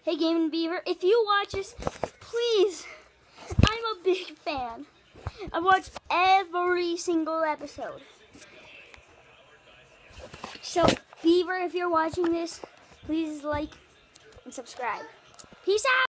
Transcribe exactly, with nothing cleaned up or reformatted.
Hey, Gaming Beaver, if you watch this, please, I'm a big fan. I watch every single episode. So, Beaver, if you're watching this, please like and subscribe. Peace out!